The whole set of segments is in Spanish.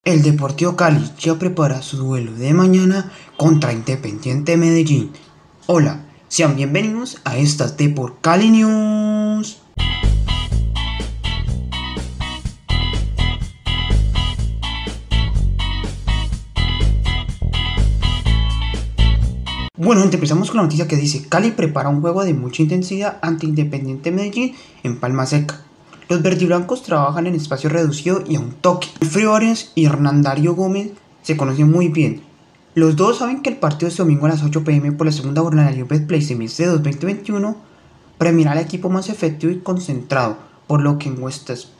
El Deportivo Cali ya prepara su duelo de mañana contra Independiente Medellín. Hola, sean bienvenidos a estas Depor Cali News. Bueno gente, empezamos con la noticia que dice: Cali prepara un juego de mucha intensidad ante Independiente Medellín en Palma Seca. Los verdiblancos trabajan en espacio reducido y a un toque. Alfredo Arias y Hernán Darío Gómez se conocen muy bien. Los dos saben que el partido este domingo a las 8 p.m. por la segunda jornada del Betplay Semestre 2021 premiará al equipo más efectivo y concentrado, por lo que en huestes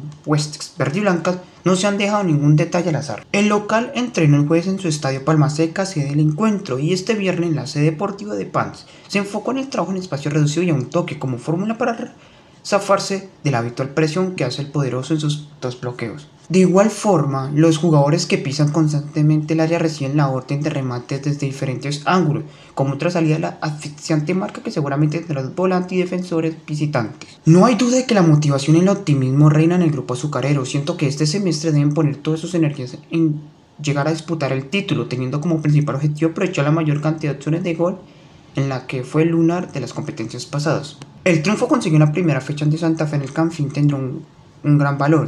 verdiblancas no se han dejado ningún detalle al azar. El local entrenó el jueves en su estadio Palma Seca, sede del encuentro, y este viernes en la sede deportiva de Pans se enfocó en el trabajo en espacio reducido y a un toque como fórmula para zafarse de la habitual presión que hace el poderoso en sus dos bloqueos. De igual forma, los jugadores que pisan constantemente el área reciben la orden de remates desde diferentes ángulos, como otra salida a la asfixiante marca que seguramente tendrá los volantes y defensores visitantes. No hay duda de que la motivación y el optimismo reinan en el grupo azucarero. Siento que este semestre deben poner todas sus energías en llegar a disputar el título, teniendo como principal objetivo aprovechar la mayor cantidad de opciones de gol en la que fue el lunar de las competencias pasadas. El triunfo conseguido en la primera fecha ante Santa Fe en el Campín tendrá un gran valor.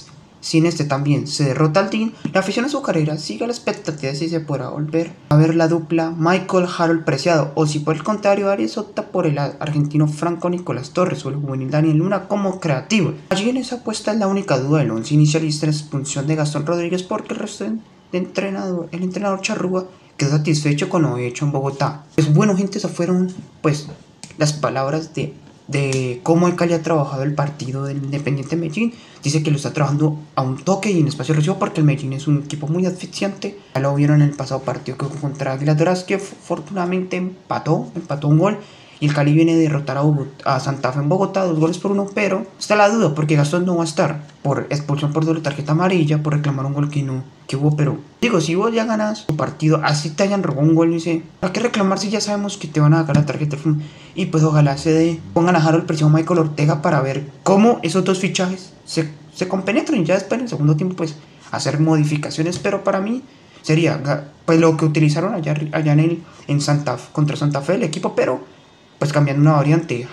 Si en este también se derrota al Team, la afición azucarera sigue a la expectativa de si se podrá volver a ver la dupla Michael Harold Preciado, o si por el contrario Arias opta por el argentino Franco Nicolás Torres o el juvenil Daniel Luna como creativo. Allí en esa apuesta es la única duda del once inicialista, la expulsión de Gastón Rodríguez, porque el resto el entrenador Charrúa quedó satisfecho con lo hecho en Bogotá. Pues bueno gente, esas fueron pues las palabras de cómo el Cali ha trabajado el partido del Independiente Medellín. Dice que lo está trabajando a un toque y en espacio reducido porque el Medellín es un equipo muy asfixiante. Ya lo vieron en el pasado partido que contra Águilas Doradas, que afortunadamente empató un gol. Y el Cali viene a derrotar a Santa Fe en Bogotá 2-1, pero está la duda porque Gastón no va a estar por expulsión por doble tarjeta amarilla, por reclamar un gol que hubo. Pero digo, si vos ya ganas tu partido, así te hayan robado un gol, dice, ¿para qué reclamar si ya sabemos que te van a sacar la tarjeta? Y pues ojalá pongan a Harold Preciado, Michael Ortega, para ver cómo esos dos fichajes se compenetran y ya después en el segundo tiempo pues hacer modificaciones. Pero para mí sería pues lo que utilizaron allá en contra Santa Fe el equipo, pero pues cambiando una variante,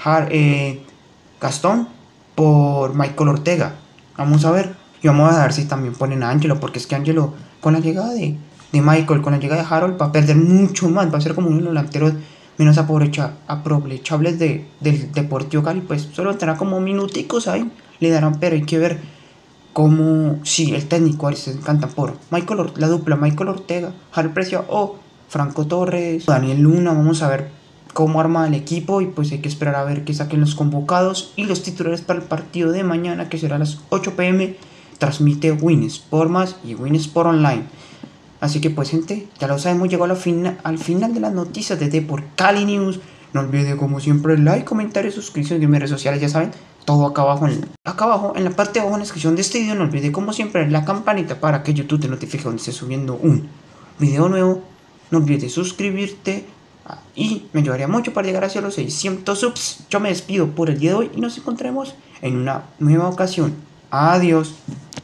Gastón por Michael Ortega. Vamos a ver. Y vamos a ver si también ponen a Angelo, porque es que Angelo, con la llegada de Michael, con la llegada de Harold, va a perder mucho más. Va a ser como uno de los delanteros menos aprovechables del Deportivo Cali. Pues solo tendrá como minuticos ahí, le darán, pero hay que ver cómo, si el técnico se encanta por la dupla Michael Ortega, Harold Preciado o Franco Torres, Daniel Luna. Vamos a ver cómo arma el equipo y pues hay que esperar a ver que saquen los convocados y los titulares para el partido de mañana, que será a las 8 p.m. Transmite Win Sport Más y Win Sport Online. Así que pues gente, ya lo sabemos, llegó al final de las noticias de Depor Cali News. No olviden como siempre el like, comentario, suscripción en mis redes sociales, ya saben, todo acá abajo en la parte de abajo en la descripción de este video. No olviden como siempre la campanita para que YouTube te notifique cuando esté subiendo un video nuevo. No olvides suscribirte y me ayudaría mucho para llegar hacia los 600 subs. Yo me despido por el día de hoy y nos encontraremos en una nueva ocasión. Adiós.